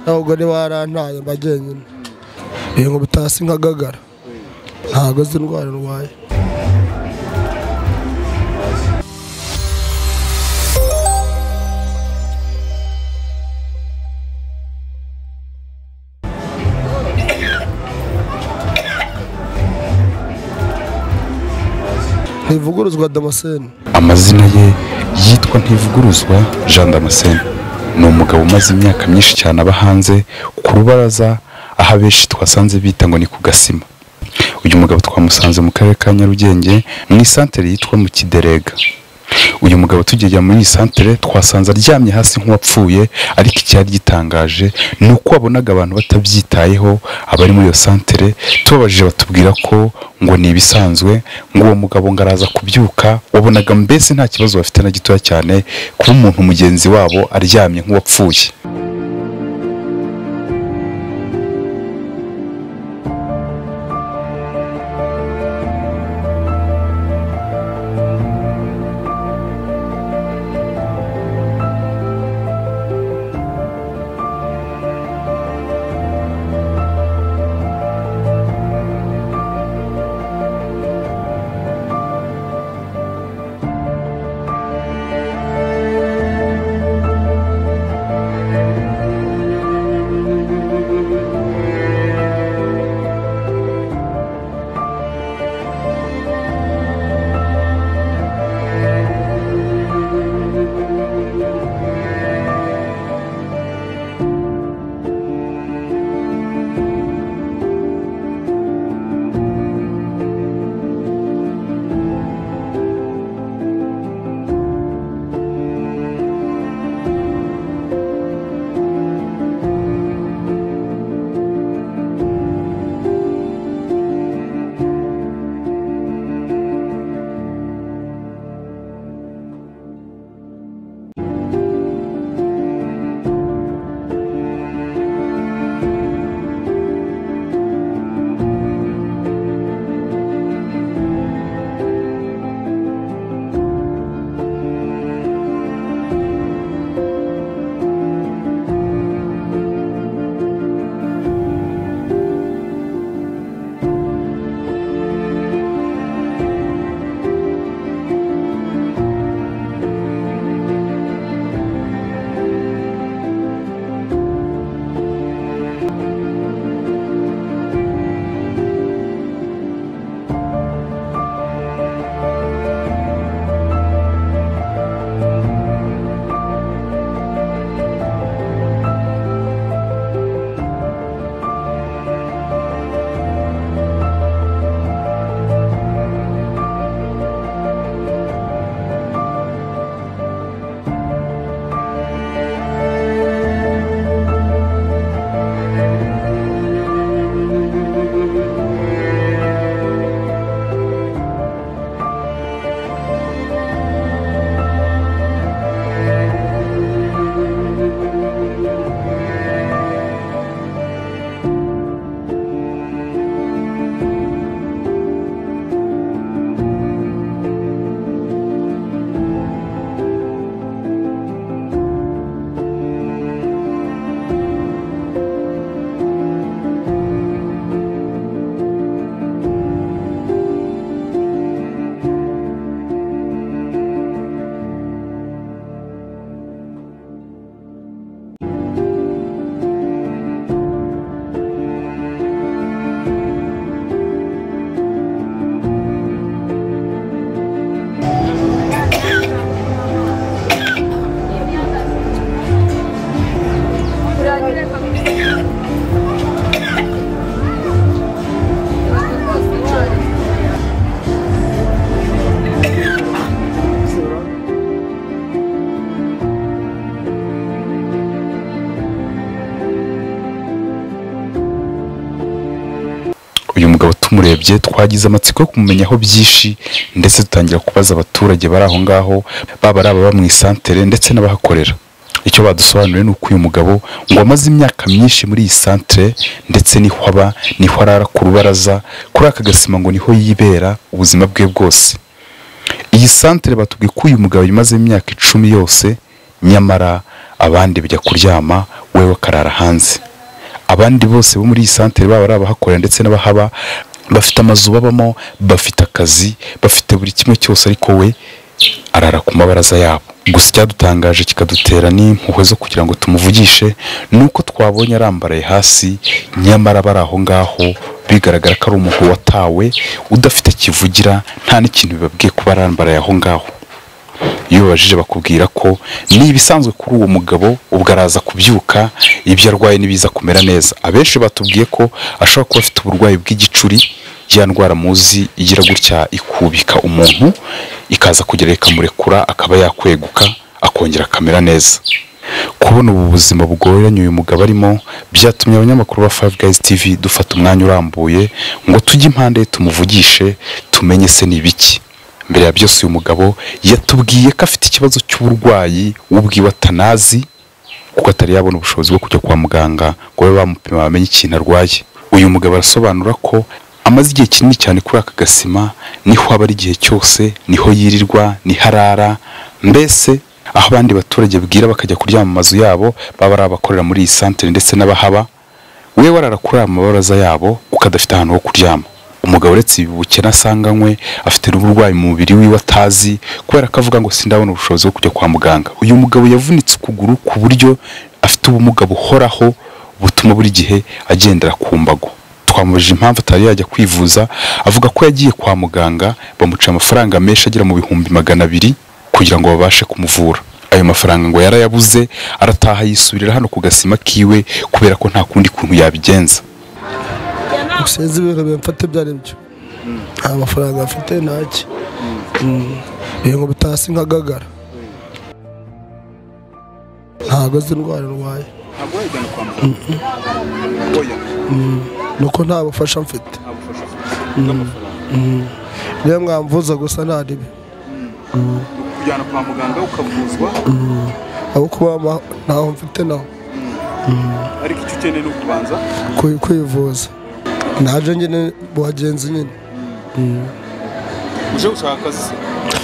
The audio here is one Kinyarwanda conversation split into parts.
ntabwo ni warantaye bagenyine ngo bitasi nkagagara ntabwo azi indwara ndwaye. Ntivuguruzwa Damascene. Amazina ye yitwa Ntivuguruzwa Jean Damascene. Ni umugabo umaze imyaka myinshi cyane aba hanze ku rubaraza, aho abenshi twasanze bita ngo ni ku Gasima. Uyu mugabo twamusanze mu karere ka Nyarugenge mu isantere yitwa mu Kiderega. Uyu mugabo tugejya muri isantere twasanze aryamye hasi nk'uwapfuye, ariko icyari gitangaje ni uko wabonaga abantu batabyitayeho abari muri iyo santere. Tubabajije batubwira ko ngo ni ibisanzwe, ngo uwo mugabo ngaraza kubyuka, wabonaga mbese nta kibazo bafite na gitoya cyane kuba umuntu mugenzi wabo aryamye nk'uwapfuye. uyu mugabo tumurebye twagize amatsiko yo kumumenyaho byinshi ndetse dutangira kubaza abaturage bari aho ngaho baba ari ababa mu isantere ndetse n'abahakorera. Icyo badusobanuriye ni uko uyu mugabo ngo amaze imyaka myinshi muri iyi santere ndetse niho aba, niho arara ku rubaraza, kuri aka gasima ngo niho yibera ubuzima bwe bwose. Iyi santere batubwiye ko uyu mugabo yimaze imyaka 10 yose, nyamara abandi bajya kuryama, wewe akarara hanze. Abandi bose bo muri iyi santere baba ari abahakorera ndetse n'abahaba, bafite amazu babamo, bafite akazi, bafite buri kimwe cyose, ariko we arara ku mabaraza yabo. Gusa icyadutangaje kikadutera n'impuhwe zo kugira ngo tumuvugishe nuko twabonye arambaraye hasi, nyamara bari aho ngaho bigaragara ko ari umuntu watawe udafite kivugira, nta n'ikintu bibabwiye kuba arambaraye aho ngaho. Iyo babajije bakubwira ko ni ibisanzwe kuri uwo mugabo, ubwo araza kubyuka, ibyo arwaye nibiza kumera neza. Abenshi batubwiye ko ashobora kuba afite uburwayi bw'igicuri, ya ndwara muzi igira gutya ikubika umuntu ikaza kugera ikamurekura akaba yakweguka akongera akamera neza. Kubona ubu buzima bugoranye uyu mugabo arimo byatumye abanyamakuru ba 5 Guys TV dufata umwanya urambuye ngo tujye impande tumuvugishe tumenye se ni biki. Mbere ya byose uyu mugabo yatubwiye ko afite ikibazo cy'uburwayi ubwiwe atanazi, kuko atari yabona ubushobozi bwo kujya kwa muganga ngo babe bamupima bamenye ikintu arwaye. Uyu mugabo arasobanura ko amaze igihe kinini cyane kuri aka gasima, niho aba ari igihe cyose, niho yirirwa, niho arara, mbese aho abandi baturage bwira bakajya kuryama mu mazu yabo baba ari abakorera muri iyi santere ndetse n'abahaba, we warara kuri aya mabaraza yabo kuko adafite ahantu ho kuryama. Umugabo uretse ibi bukene asanganywe, afite n'uburwayi mu mubiri wiwe atazi, kubera ko avuga ngo sindabona ubushobozi bwo kujya kwa muganga. Uyu mugabo yavunitse ukuguru ku buryo afite ubumuga buhoraho butuma buri gihe agendera ku mbago. Twamubajije impamvu atari yajya kwivuza, avuga ko yagiye kwa muganga bamuca amafaranga menshi agera mu 200,000 kugira ngo babashe kumuvura. Ayo mafaranga ngo yarayabuze, arataha yisubirira hano ku gasima kiwe kubera ko nta kundi kuntu yabigenza. Sinzi ibintu bimfate byari byo, nta mafaranga afite ntaki, ngo bitasi nkagagara, ntago azi indwara arwaye, nuko nta bufasha mfite, niyo mwamvuza gusa nta ribi, kujyana kwa muganga ukavuzwa, abo kuba ntaho mfite naho, ariko icyo ukeneye ni ukubanza kwivuza. Naje nyine bagenzi nyine uje gushaka akazi se,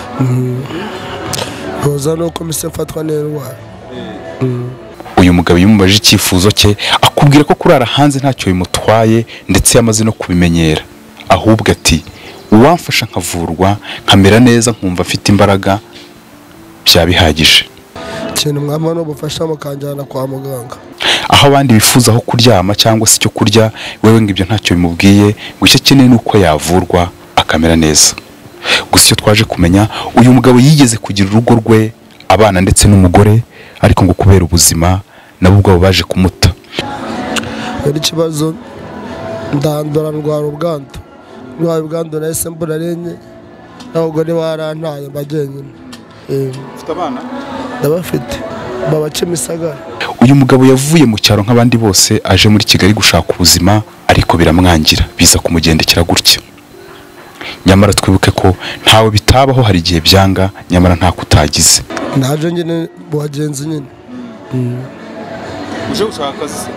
boza nuko mise mfatwa n'indwara. Uyu mugabo yumubaje icyifuzo cye, akubwira ko kurara hanze ntacyo bimutwaye ndetse yamaze no kubimenyera, ahubwo ati uwamfasha nkavurwa nkamera neza nkumva afite imbaraga byabihagije. Ikintu mwama no bufasha mukanjyana kwa muganga, aho abandi bifuza aho kuryama cyangwa se icyo kurya, wewe ngo ibyo ntacyo bimubwiye, ngo icyo akeneye ni uko yavurwa akamera neza. Gusa icyo twaje kumenya, uyu mugabo yigeze kugira urugo rwe, abana ndetse n'umugore, ariko ngo kubera ubuzima nabo ubwabo baje kumuta. Hari ikibazo ndandura ndwara ubwandu nahise mbura renye, n'abagore barantaye bagenyine. Ufite abana? Ndabafite, baba Kimisagara. Uyu mugabo yavuye mu cyaro nk'abandi bose aje muri Kigali gushaka ubuzima, ariko biramwangira, biza kumugendekera gutya. Nyamara twibuke ko ntawe bitabaho, hari igihe byanga, nyamara nta kutagize. Naje nyine bagenzi nyine uje gushaka akazi se,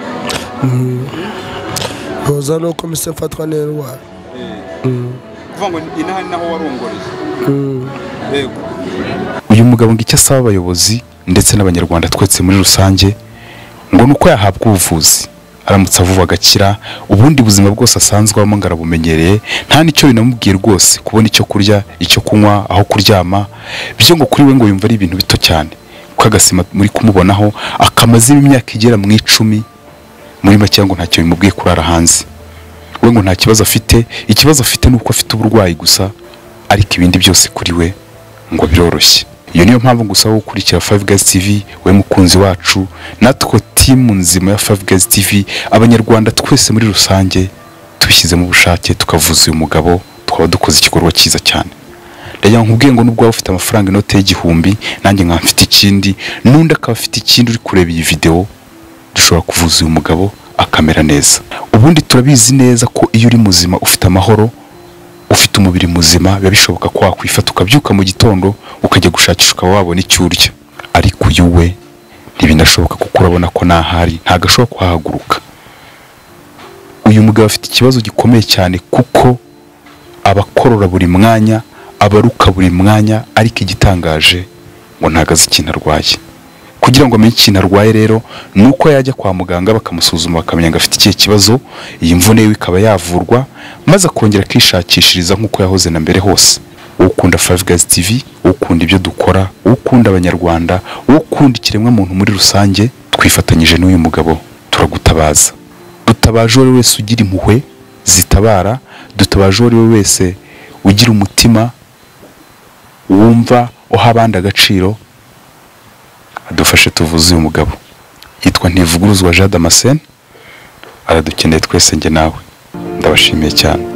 boza nuko mise mfatwa n'indwara, kuvuga ngo inaha naho warongoreye. Yego, uyu mugabo ngo icyo asaba abayobozi ndetse n'abanyarwanda twese muri rusange ngo nuko yahabwa ubuvuzi, aramutse avuwe agakira, ubundi buzima bwose asanzwe abamo ngo arabumenyereye, nta nicyo binamubwiye rwose kubona icyo kurya, icyo kunywa, aho kuryama, byo ngo kuri we ngo yumva ari ibintu bito cyane, kuko agasima muri kumubonaho akamaze imyaka igera mu 10, muri make ngo ntacyo bimubwiye kurara hanze. We ngo nta kibazo afite, ikibazo afite nuko afite uburwayi gusa, ariko ibindi byose kuri we ngo biroroshye. Iyo niyo mpamvu ngusaba gukurikira 5 Guys TV, we mukunzi wacu, natwe timu nzima ya 5 Guys TV, abanyarwanda twese muri rusange tubishyize mu bushake tukavuza uyu mugabo, twaba dukoze igikorwa cyiza cyane. Ndagira nkubwiye ngo nubwo ufite amafaranga inote y'igihumbi, nanjye nkamfite ikindi, nundi akaba afite ikindi, uri kureba iyi video, dushobora kuvuza uyu mugabo akamera neza. Ubundi turabizi neza ko iyo uri muzima ufite amahoro, ufite umubiri muzima, biba bishoboka ko wakwifata ukabyuka mu gitondo ukajya gushakisha ukaba wabona icyo urya, ariko uyu we ntibinashoboka kuko urabona ko ntahari, ntago ashobora kuhahaguruka. Uyu mugabo afite ikibazo gikomeye cyane kuko abakorora buri mwanya, abaruka buri mwanya, ariko igitangaje ngo ntago azi ikintu arwaye. kugira ngo amenye ikintu arwaye rero nuko yajya kwa muganga bakamusuzuma bakamenya ngo afite ikihe kibazo, iyi mvune ye ikaba yavurwa maze akongera akishakishiriza nk'uko yahoze na mbere hose. Ukunda Five Guys TV, ukunda ibyo dukora, ukunda abanyarwanda, ukunda ikiremwa muntu muri rusange, twifatanyije n'uyu mugabo turagutabaza. Dutabaje uwo wese ugira impuhwe zitabara, dutabaje uwo wese ugira umutima wumva uha abandi agaciro, adufashe tuvuze uyu mugabo. Yitwa Ntivuguruzwa Jean Damascene, aradukeneye twese njye nawe. Ndabashimiye cyane.